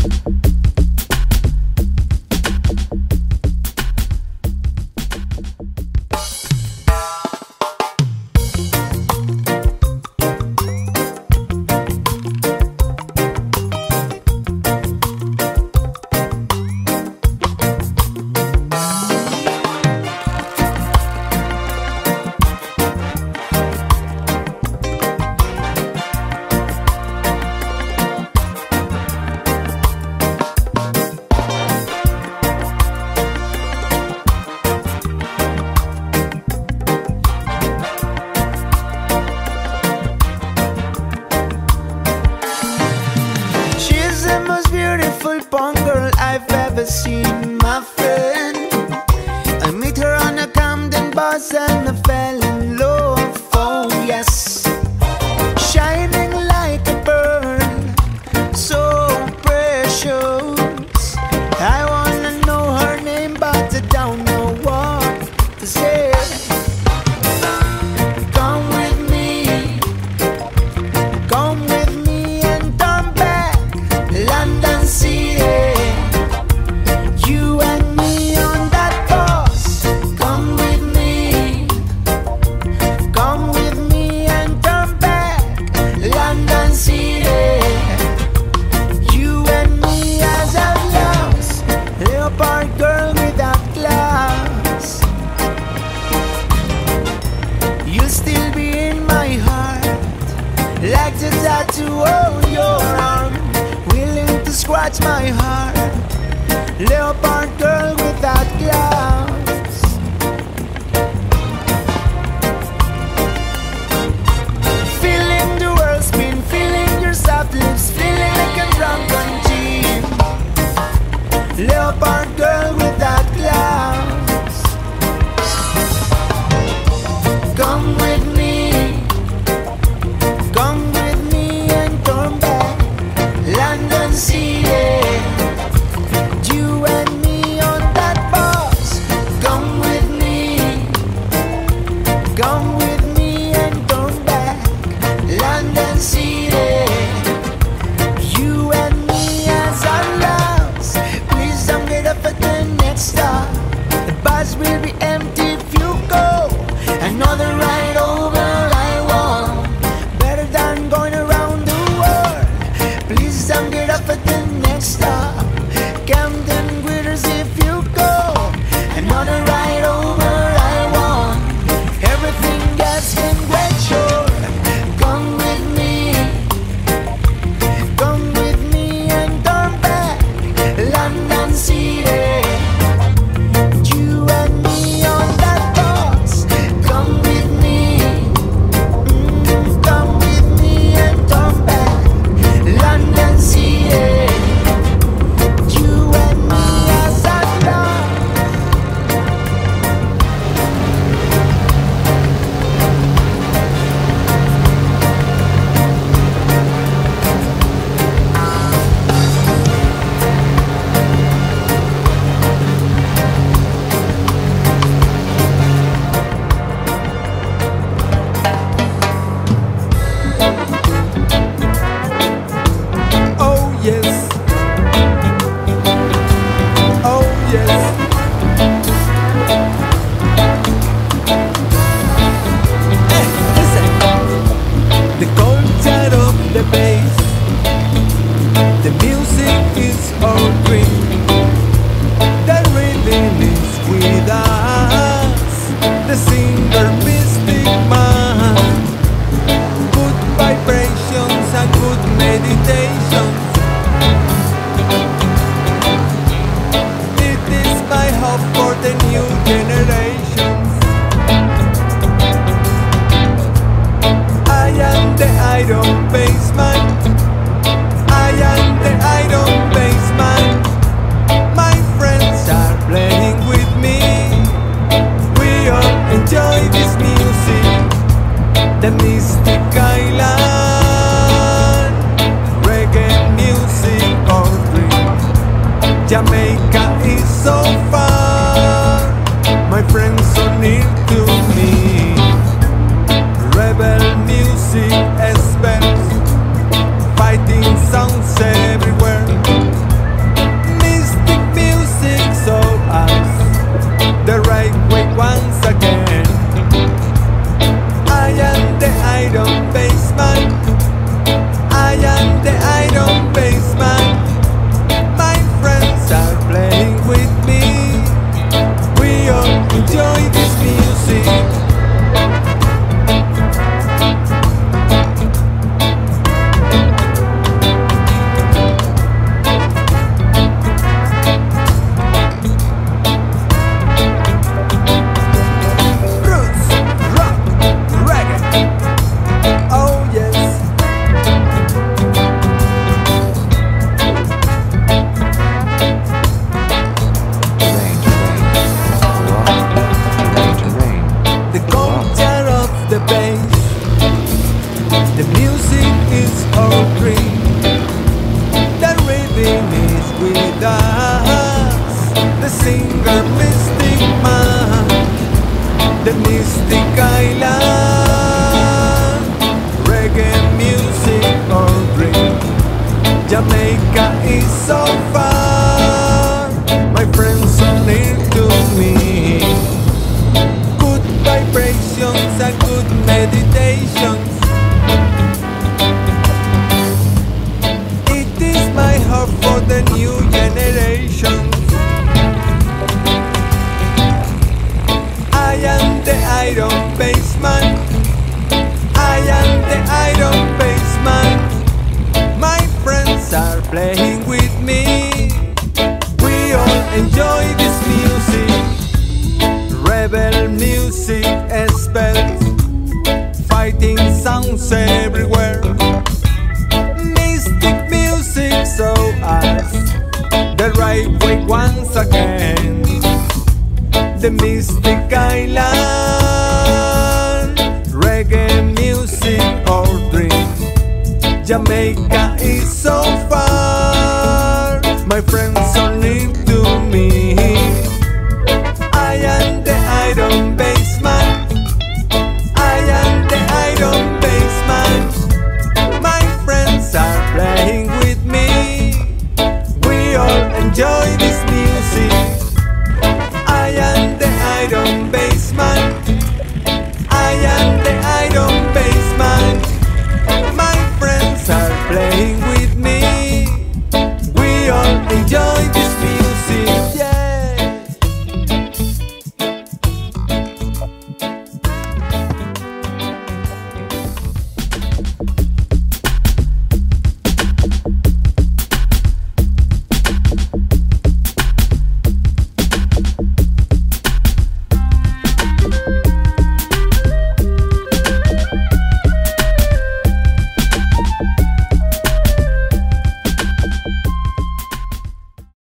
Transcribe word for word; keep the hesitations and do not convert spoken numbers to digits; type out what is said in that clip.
Punk girl I've ever seen, my friend. I met her on a Camden bus and I fell in love, oh yes. Shining like a pearl, so precious. I wanna know her name but I don't know what to say. Come with me, come with me and turn back, London City. You and me on that bus. Come with me, come with me and turn back, London City. You and me as outlaws, leopard girl without glass. You'll still be in my heart, like the tattoo on your arm, willing to scratch my heart. Leopard girl without gloves. Feeling the world spin, feeling your soft lips, feeling like a drunken gin. Leopard girl without gloves. Come with me, come with me and turn back, London City. You and me on that bus. Come with me, come with me and turn back, London City. You and me as our loves. Please don't get up at the next stop. The bus will be empty if you go. Another ride over I want, better than going around the world. Please don't get up at the next stop. Camden Gritters if you go. Another ride over I want. Everything gets in great sure. Come with me, come with me and turn back, London City. You and me on that bus. Come with me, mm, come with me and turn back, London City. You and me as I love. Oh yes, oh yes. Hey, listen. The culture of the bass, the music is our dream. The rhythm is with us, the singer mystic man. Good vibrations and good meditations. It is my hope for the new generations. I am the iron bassman. I am the iron bassman. My friends are playing with me. We all enjoy this music, the Mystic Island reggae is with us, the singer Mystic Man, the Mystic Island, reggae music or dream. Jamaica is so far, my friends so near to me. Good vibrations and good meditations. It is my heart for the new generations. I am the Iron Bassman. I am the Iron Bassman. My friends are playing with me. We all enjoy this music. Rebel music spells, fighting sounds everywhere. Mystic music so us the right way once again. The Mystic Island, reggae music or dream. Jamaica is so